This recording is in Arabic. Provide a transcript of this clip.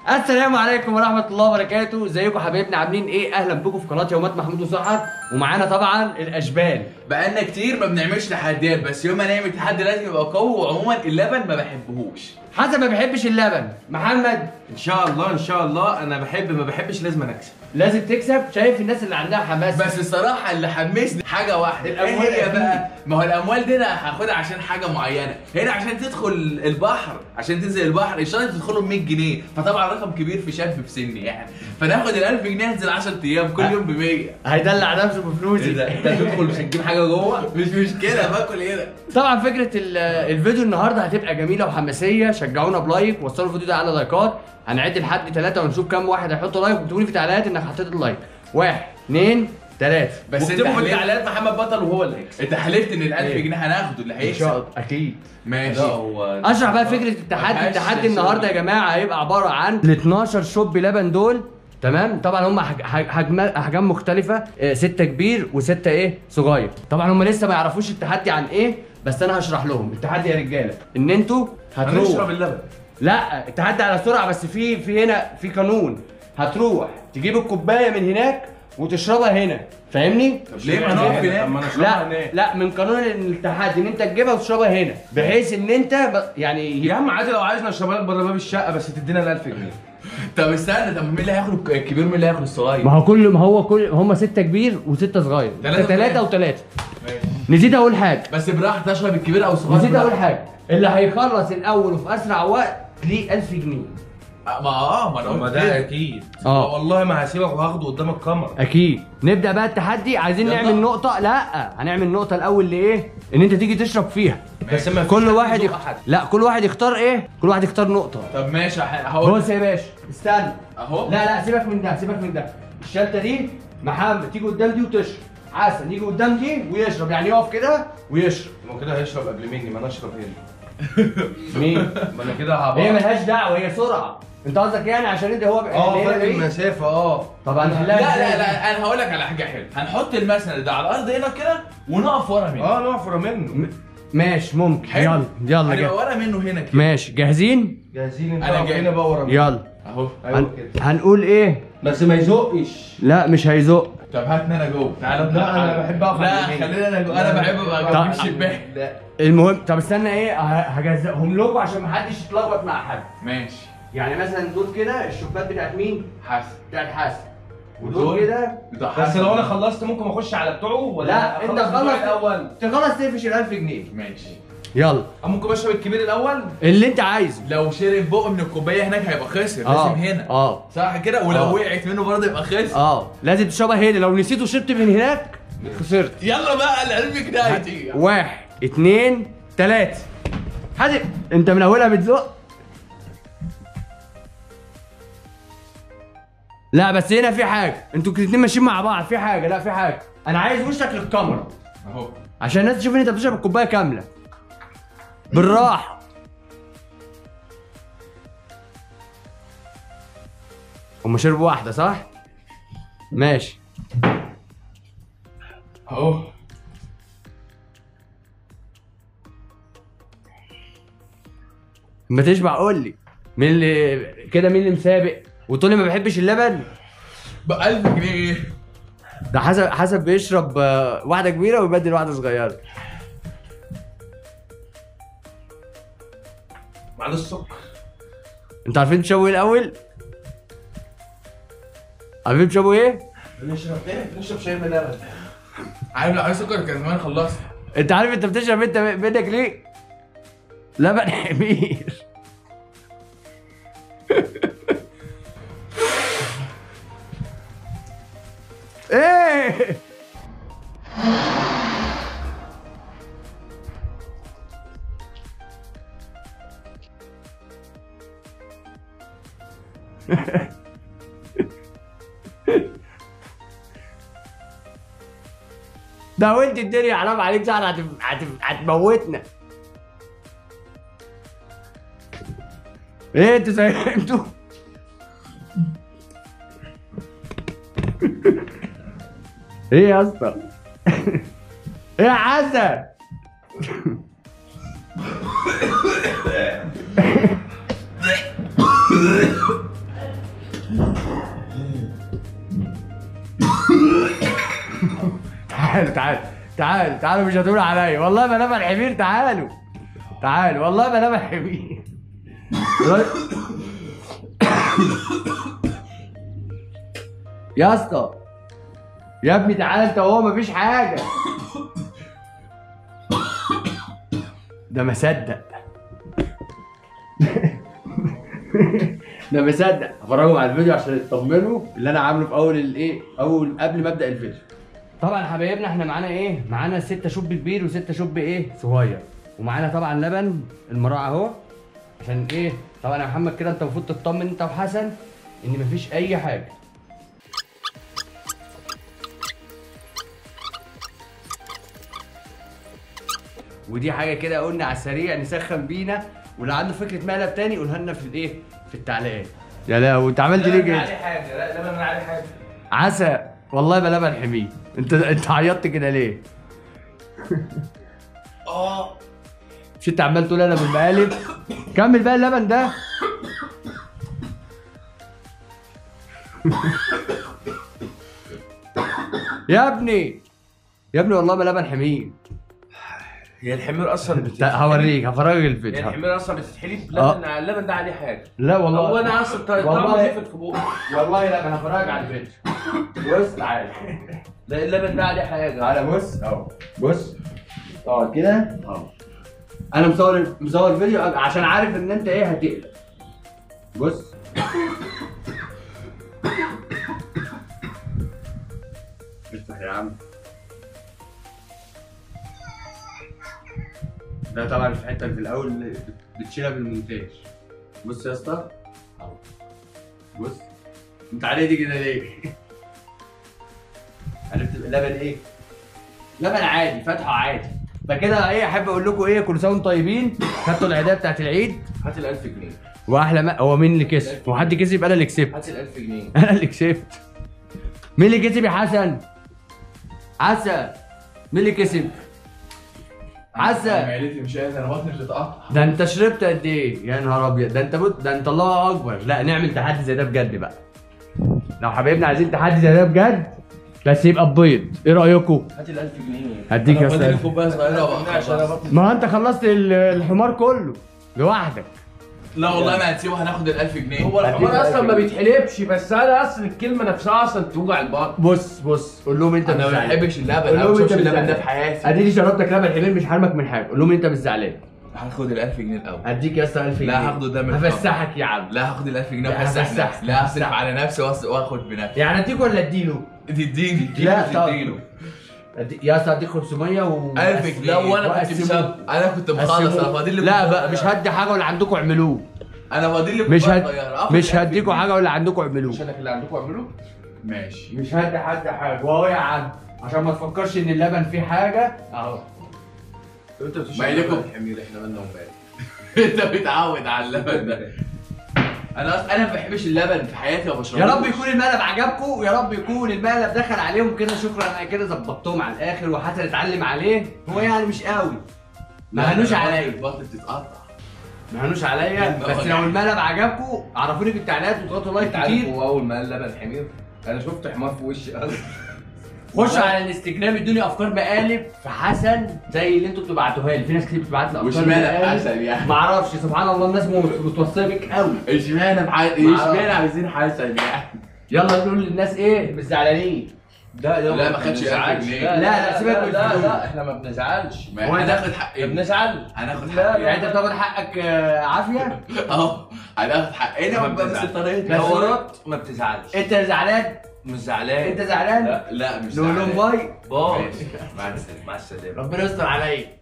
السلام عليكم ورحمة الله وبركاته، ازيكم حبايبنا عاملين ايه؟ اهلا بكم في قناة يومات محمود وسحر، ومعانا طبعا الاشبال. بقالنا كتير ما بنعملش تحديات، بس يوم ما نعمل تحدي لازم يبقى قوي، وعموما اللبن ما بحبهوش. حسن ما بيحبش اللبن، محمد ان شاء الله انا ما بحبش لازم اكسب. لازم تكسب. شايف الناس اللي عندها حماس، بس الصراحة اللي حمسني حاجة واحدة، الأموال ايه هي أكيد. بقى؟ ما هو الأموال دي أنا هاخدها عشان حاجة معينة، هنا عشان تدخل البحر، عشان تنزل البحر الشنطة تدخله ب 100 جنيه، فطبعا رقم كبير في شاب في سني يعني، فناخد ال 1000 جنيه انزل 10 أيام كل يوم ب 100. هيدلع نفسه بفلوسي. انت تدخل مش هتجيب حاجه جوه؟ مش مشكلة باكل هنا. طبعا فكرة الفيديو النهارده هتبقى جميلة وحماسية، شجعونا بلايك، وصلوا الفيديو ده على لايكات، هنعد لحد 3 ونشوف كام واحد هيحط لايك، واكتبوا لي في التعليقات انك حطيت اللايك. 1 2 3. بس انت واكتبوا في حلفت، التعليقات محمد بطل وهو اللي هيكسب. انت حلفت ان ال 1000 إيه؟ جنيه هناخده اللي ان هيكسب. شاء الله اكيد. ماشي. لا هو اشرح بقى فكره التحدي. التحدي النهارده يا جماعه هيبقى عباره عن ال 12 شوب لبن دول، تمام؟ طبعا هم احجام مختلفه، 6 كبير و6 ايه صغير. طبعا هم لسه ما يعرفوش التحدي عن ايه، بس انا هشرح لهم التحدي يا رجاله. ان انتوا هنشرب هتروح، اللبن. لا التحدي على سرعه، بس في هنا في قانون. هتروح تجيب الكوبايه من هناك وتشربها هنا، فاهمني؟ طب ليه ما نقف هناك؟ طب ما انا اشربها لا هناك. لا، من قانون التحدي ان انت تجيبها وتشربها هنا، بحيث ان انت يعني يا عم عادي لو عايزنا نشربها لك بره باب الشقه، بس تدينا ال 1000 جنيه. طب استنى، طب مين اللي هياخد الكبير ومين اللي هياخد الصغير؟ ما هو كل هم 6 كبير و6 صغير، 3 و3. ماشي. نسيت اقول حاجه، بس براحتك تشرب الكبير او الصغير. نسيت اقول براحتك. حاجه، اللي هيخلص الاول وفي اسرع وقت ليه 1000 جنيه. ما انا ما قلت ده كده. اكيد. اه. والله ما هسيبك وهاخده قدام الكاميرا. اكيد. نبدا بقى التحدي. عايزين يلا. نعمل نقطه، لا هنعمل نقطه الاول لايه؟ ان انت تيجي تشرب فيها. بس ما فيش كل حد واحد يزق حد. لا كل واحد يختار ايه؟ كل واحد يختار نقطه. طب ماشي هقول. بص يا باشا، استنى. اهو. لا سيبك من ده، سيبك من ده. الشنطه دي محمد تيجي قدام دي وتشرب، حسن يجي قدام دي ويشرب، يعني يقف كده ويشرب. ما كده هيشرب قبل مني، ما انا اشرب هنا. مين؟ ما انا كده هبقى. هي ملهاش دعوه، هي سرعه. انت قصدك يعني عشان انت هو فرق المسافه طبعا لا هنحلها لا إزاي؟ لا، انا هقول لك على حاجه حلوه، هنحط المسند ده على الارض هنا كده ونقف ورا منه. نقف ورا منه. ماشي ممكن. حلو. يلا هنبقى جاهز. ورا منه هنا كده. ماشي جاهزين؟ جاهزين. انت أنا واقف جاي. هنا بقى ورا منه. يلا. اهو. ايوه كده. هنقول ايه؟ بس ما يزقش. لا مش هيزق. طب هاتني انا جوه، تعالى. لا، أنا بحب أقف لا على اليمين. خلينا انا جوه، انا بحب ابقى طب- جنب الشباك. لا. المهم طب استنى ايه، هجزئهم لكم عشان محدش يتلخبط مع حد. ماشي. يعني مثلا دول كده الشوكات بتاعت مين؟ حسن. بتاعت حسن. ودول ودول كده. بس لو انا خلصت ممكن اخش على بتوعه ولا لا انت أخلص بتوعي خلص الاول؟ تخلص تقفش ال 1000 جنيه. ماشي. يلا ممكن اشرب الكبير الاول. اللي انت عايزه. لو شرب بق من الكوبايه هناك هيبقى خسر، لازم هنا. صح كده؟ ولو وقعت منه برضه يبقى خسر. لازم تشربها هنا، لو نسيت وشربت من هناك خسرت. يلا بقى ال 1000 جنيه هتيجي. 1 2 3. حازم انت من اولها بتزق. لا بس هنا في حاجه، انتوا الاتنين ماشيين مع بعض، في حاجه، لا في حاجه. انا عايز وشك للكاميرا اهو. عشان الناس تشوف ان انت بتشرب الكوبايه كامله. بالراحه. هم شربوا واحده صح؟ ماشي. اهو. ما تشبع قول لي مين اللي كده، مين اللي مسابق وتقول لي ما بحبش اللبن؟ ب 1000 جنيه. ده حسب بيشرب واحده كبيره ويبدل واحده صغيره. بعد السكر. انتوا عارفين تشربوا ايه الاول؟ عارفين تشربوا ايه؟ نشرب شاي بلبن. عارف لو عايز سكر كان زمان خلصت. انت عارف انت بتشرب انت بدك ليه؟ لبن حمير. ايه؟ ده وانت الدنيا حرام عليك، سهر هتموتنا. ايه انتوا فهمتوا؟ ايه يا اسطى؟ ايه يا حسن؟ تعالوا مش هتقولوا عليا والله ما لبن حمير. تعالوا والله ما لبن حمير. يا اسطى يا ابني تعالى انت وهو مفيش حاجه. ده مصدق. ده مصدق. هفرجهم على الفيديو عشان تطمنوا اللي انا عامله في اول قبل ما ابدا الفيديو. طبعا حبايبنا احنا معانا معانا 6 شوب كبير و6 شوب صغير، ومعانا طبعا لبن المراعي اهو. عشان طبعا يا محمد كده انت المفروض تطمن انت وحسن ان مفيش اي حاجه. ودي حاجه كده قلنا على السريع نسخن بينا، واللي عنده فكره مقلب تاني قولها لنا في في التعليقات. يا لا وانت عملت ليه كده؟ عليه حاجه، لا لبن عليه حاجه. عسى والله ما لبن حميد. انت عيطت كده ليه؟ مش انت عمال تقول انا بالمقالب؟ كمل بقى اللبن ده. يا ابني والله ما لبن حميد. هي الحمير اصلا هوريك هفرجك الفيديو. هي الحمير اصلا بتتحلب لبن، اللبن ده عليه حاجه. لا والله هو انا اصلا طعمه زفت في بوقي. والله لا انا هفرجك على الفيديو. بص تعالى. لا اللبن ده عليه حاجه. تعالى بص اهو. بص اقعد كده اهو. انا مصور فيديو عشان عارف ان انت هتقلق. بص افتح يا عم. ده طبعا الحته اللي في الاول بتشيلها بالمونتاج. بص يا اسطى اهو. بص انت عليه دي كده ليه؟ عرفت لبن لبن عادي فاتحه عادي. فكده احب اقول لكم كل سنه وانتم طيبين. خدتوا العيديه بتاعت العيد. هات ال 1000 جنيه. واحلى هو مين اللي كسب؟ هو حد كسب؟ انا اللي كسبت. هات ال 1000 جنيه. انا اللي كسبت. مين اللي كسب يا حسن؟ مين اللي كسب؟ حسن. معدتي مش قادر، انا بطني بتتقطع. ده انت شربت قد ايه؟ يا نهار ابيض. ده انت الله اكبر. لا نعمل تحدي زي ده بجد بقى. لو حبايبنا عايزين تحدي زي ده بجد بس يبقى ببيض، ايه رايكم؟ هات ال 1000 جنيه. هديك يا فاضل لي استاذ. كوبايه صغيره عشان انا بطني. ما انت خلصت الحمار كله لوحدك. لا والله ما هتسيبه، هناخد ال 1000 جنيه. هو الحمار اصلا ما بيتحلبش، بس انا اصلا الكلمه نفسها اصلا توجع البطن. بص قول لهم انت انا مش ما زعلان. بحبش اللبن، قول انا لهم ما بشربش انت مش اللبن ده زعلان. في حياتي. اديني شربتك لبن حمير مش حارمك من حاجه. قول لهم انت مش زعلان. هاخد ال 1000 جنيه الاول. هديك يا اسطى 1000 جنيه. لا هاخده ده من هفسحك يا عم. لا هاخد ال 1000 جنيه لا، وهفسح هفسحك. نفسي. لا هصرف على نفسي واخد بنفسي. يعني اديك ولا اديله؟ تديني لا، طب. تديله يا اسطى اديك 500 و 1000 جنيه. لا وانا كنت وقسموه. مسابق. انا كنت مخلص، انا فاضل لي لا كوباية بقى مش هدي حاجه ولا عندكم اعملوه. انا فاضل لي مش كوباية صغيرة. آخد مش 1000 هديكوا جنيه. حاجه ولا عندكم اعملوه. مش انا اللي عندكم اعملوه. ماشي. مش هدي حد حاجه واهو يا عم عشان ما تفكرش ان اللبن فيه حاجه اهو. انت بتشرب ما يليكم. لبن حمير، احنا مالنا ومالك. انت متعود على اللبن ده. انا ما بحبش اللبن في حياتي وما بشربوش. يا رب يكون المقلب عجبكم، يا رب يكون المقلب دخل عليهم كده. شكرا انا كده ظبطتهم على الاخر وحسن اتعلم عليه. هو يعني مش قوي. ما هنوش عليا. البطن بتتقطع. ما هنوش عليا بس لو المقلب عجبكم عرفوني في التعليقات وتضغطوا لايك انت عارف كتير. هو اول ما قال لبن حمير انا شفت حمار في وشي. خشوا على الانستجرام ادوني افكار مقالب في حسن زي اللي انتوا بتبعتوها لي. في ناس كتير بتبعت لي افكار واشمعنى مقالب. حسن يعني؟ معرفش سبحان الله الناس متوصيه بيك قوي. اشمعنى عايزين حسن يعني؟ يلا نقول للناس مش زعلانين. لا ما خدش 1000 جنيه. لا، سيبك من الفلوس. لا احنا ما بنزعلش. ما احنا هناخد حقنا. بنزعل. هناخد لا، حقنا. يعني انت بتاخد حقك عافيه. هناخد حقنا بس الطريقه بس حوارات ما بتزعلش. انت زعلان؟ مش زعلان. انت زعلان؟ لا مش نقول لهم زعلان. باي. باي. ماشي. مع السلامه. مع السلامه. ربنا يستر عليا.